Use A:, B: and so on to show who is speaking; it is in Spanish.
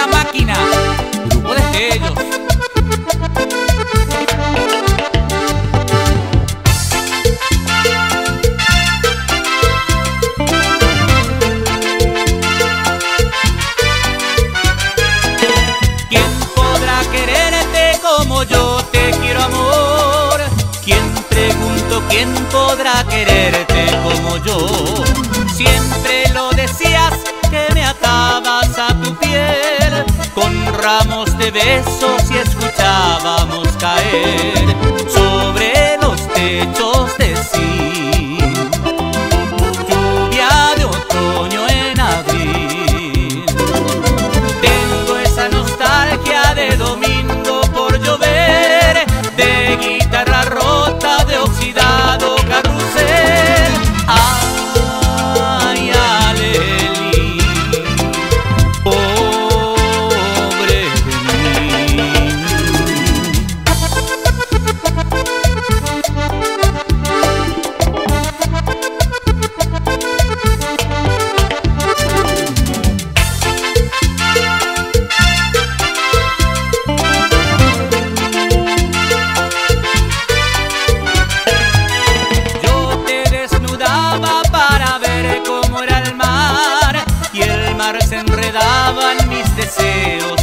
A: La Máquina, grupo de ellos. ¿Quién podrá quererte como yo te quiero, amor? ¿Quién podrá quererte como yo? Siempre lo decías que me atabas a tu piel con ramos de besos y escuchábamos caer sobre los techos de zinc lluvia de otoño en abril. Tengo esa nostalgia de domingo por llover, de guitarra rota, de oxidado carrusel. Ay, alelí, pobre de mí. Para ver cómo era el mar, y el mar se enredaba en mis deseos